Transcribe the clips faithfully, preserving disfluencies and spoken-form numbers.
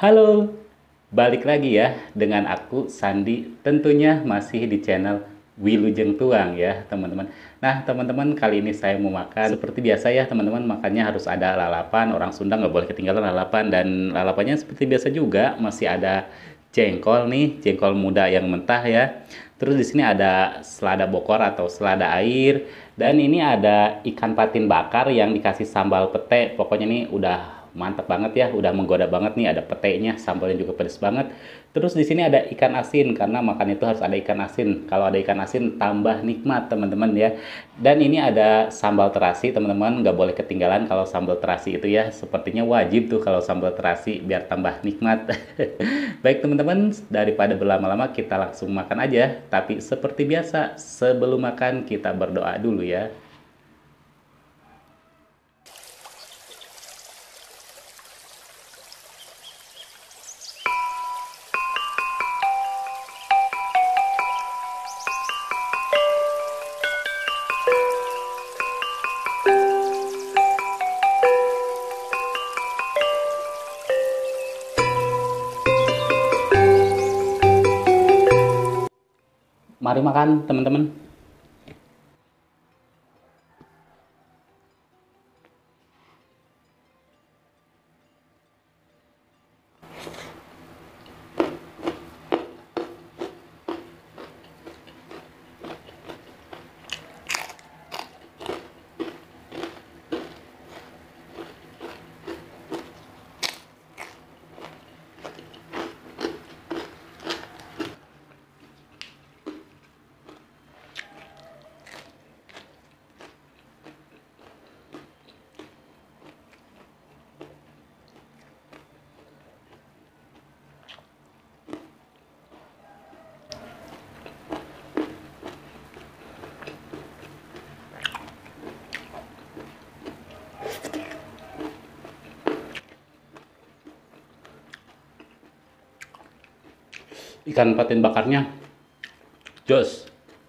Halo, balik lagi ya dengan aku Sandi, tentunya masih di channel Wilujeng Tuang ya teman-teman. Nah teman-teman, kali ini saya mau makan seperti biasa ya teman-teman, makannya harus ada lalapan. Orang Sunda nggak boleh ketinggalan lalapan, dan lalapannya seperti biasa juga masih ada jengkol nih, jengkol muda yang mentah ya. Terus di sini ada selada bokor atau selada air, dan ini ada ikan patin bakar yang dikasih sambal pete. Pokoknya nih udah mantap banget ya, udah menggoda banget nih, ada petenya, sambalnya juga pedas banget. Terus di sini ada ikan asin, karena makan itu harus ada ikan asin. Kalau ada ikan asin tambah nikmat teman-teman ya. Dan ini ada sambal terasi teman-teman, nggak boleh ketinggalan kalau sambal terasi itu ya. Sepertinya wajib tuh kalau sambal terasi biar tambah nikmat. Baik teman-teman, daripada berlama-lama kita langsung makan aja. Tapi seperti biasa, sebelum makan kita berdoa dulu ya. Mari makan teman-teman. Ikan patin bakarnya jos.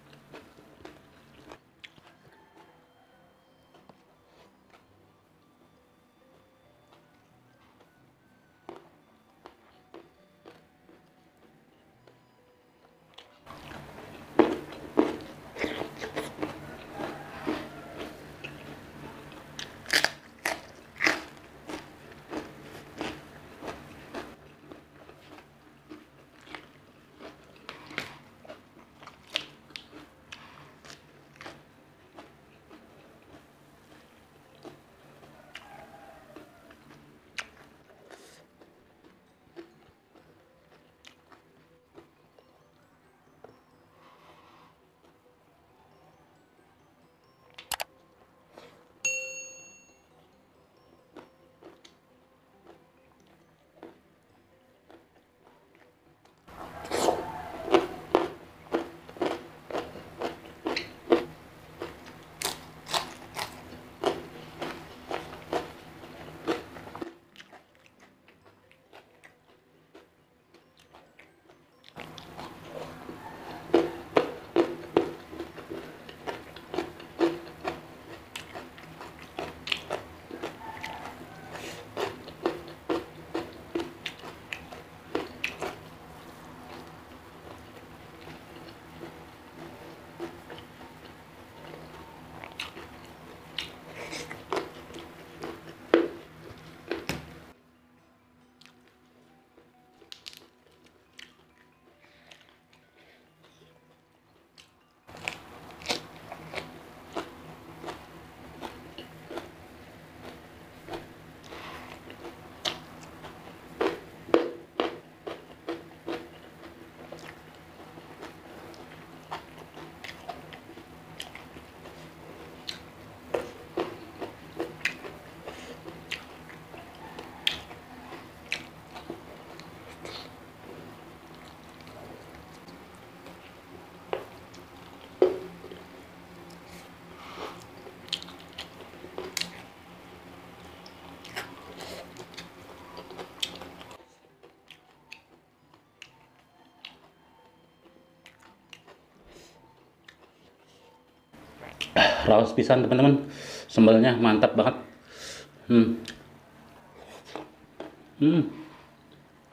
Raos pisan teman-teman, sambalnya mantap banget. hmm. Hmm.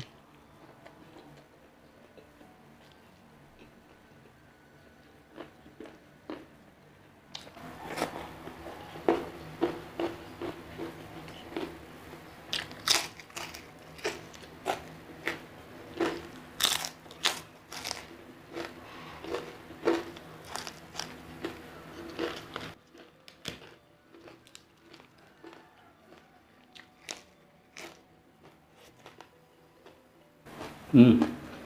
Hmm.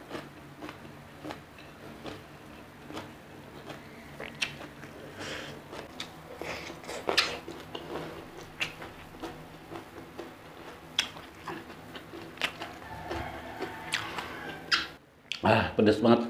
Ah, pedas banget.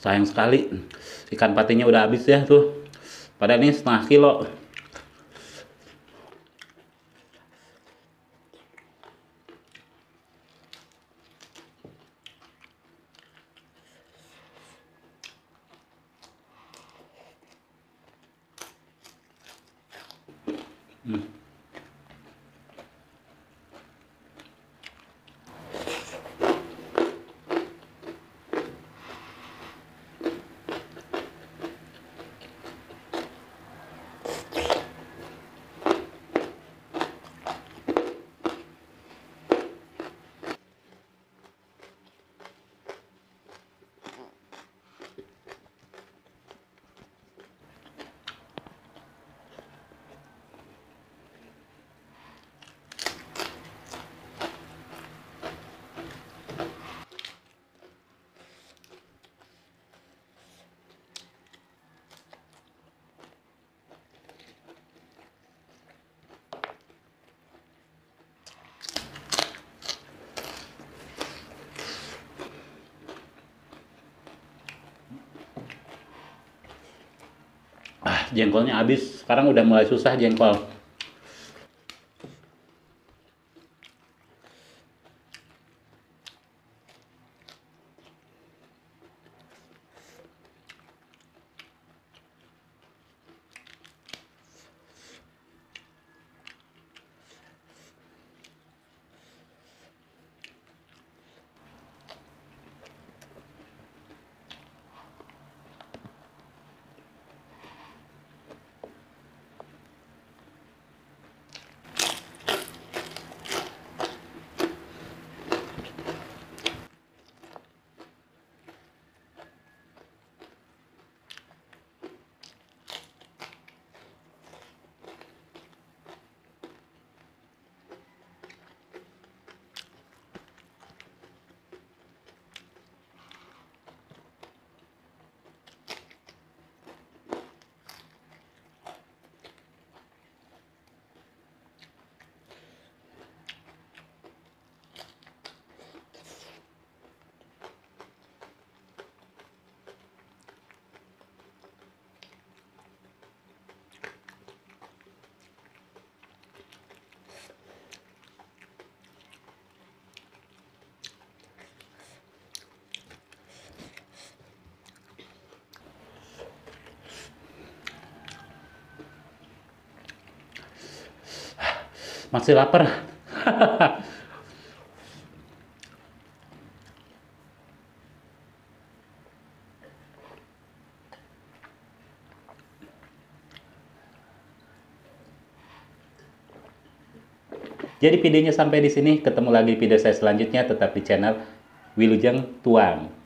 Sayang sekali ikan patinya udah habis ya tuh. Padahal ini setengah kilo. Hmm. Ah, jengkolnya habis. Sekarang udah mulai susah jengkol. Masih lapar. Jadi videonya sampai di sini. Ketemu lagi video saya selanjutnya tetap di channel Wilujeng Tuang.